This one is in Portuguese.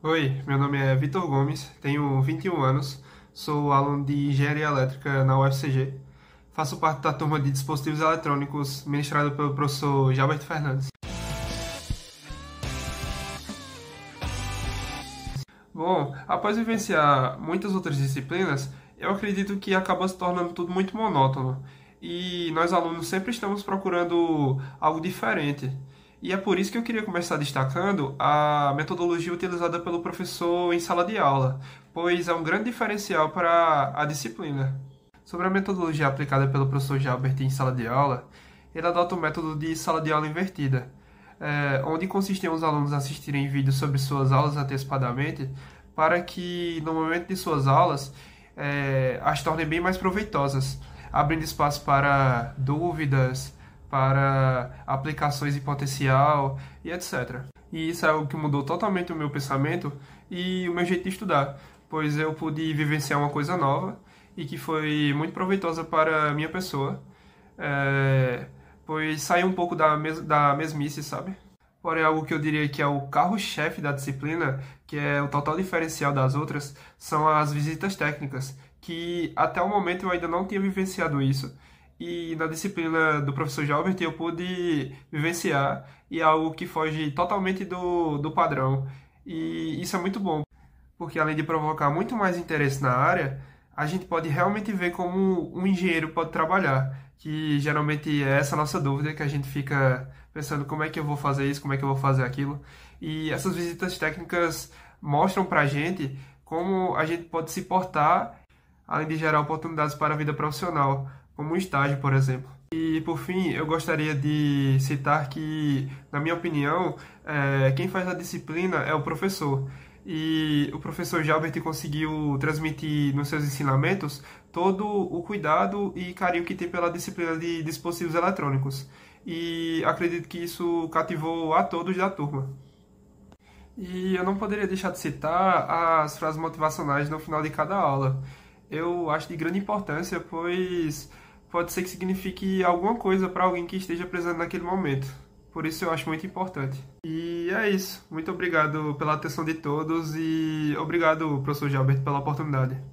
Oi, meu nome é Vitor Gomes, tenho 21 anos, sou aluno de Engenharia Elétrica na UFCG. Faço parte da turma de Dispositivos Eletrônicos, ministrada pelo professor Gilberto Fernandes. Bom, após vivenciar muitas outras disciplinas, eu acredito que acaba se tornando tudo muito monótono. E nós alunos sempre estamos procurando algo diferente. E é por isso que eu queria começar destacando a metodologia utilizada pelo professor em sala de aula, pois é um grande diferencial para a disciplina. Sobre a metodologia aplicada pelo professor Gilbert em sala de aula, ele adota o método de sala de aula invertida, onde consiste em os alunos assistirem vídeos sobre suas aulas antecipadamente, para que no momento de suas aulas as tornem bem mais proveitosas, abrindo espaço para dúvidas, para aplicações em potencial e etc. E isso é algo que mudou totalmente o meu pensamento e o meu jeito de estudar, pois eu pude vivenciar uma coisa nova e que foi muito proveitosa para a minha pessoa, pois saí um pouco da mesmice, sabe? Porém, algo que eu diria que é o carro-chefe da disciplina, que é o total diferencial das outras, são as visitas técnicas, que até o momento eu ainda não tinha vivenciado isso. E na disciplina do professor Gilbert eu pude vivenciar, e é algo que foge totalmente do padrão. E isso é muito bom, porque além de provocar muito mais interesse na área, a gente pode realmente ver como um engenheiro pode trabalhar, que geralmente é essa nossa dúvida, que a gente fica pensando como é que eu vou fazer isso, como é que eu vou fazer aquilo. E essas visitas técnicas mostram pra gente como a gente pode se portar, além de gerar oportunidades para a vida profissional, como um estágio, por exemplo. E por fim, eu gostaria de citar que, na minha opinião, quem faz a disciplina é o professor. E o professor Gilbert conseguiu transmitir nos seus ensinamentos todo o cuidado e carinho que tem pela disciplina de dispositivos eletrônicos. E acredito que isso cativou a todos da turma. E eu não poderia deixar de citar as frases motivacionais no final de cada aula. Eu acho de grande importância, pois pode ser que signifique alguma coisa para alguém que esteja precisando naquele momento. Por isso eu acho muito importante. E é isso. Muito obrigado pela atenção de todos e obrigado, professor Gilbert, pela oportunidade.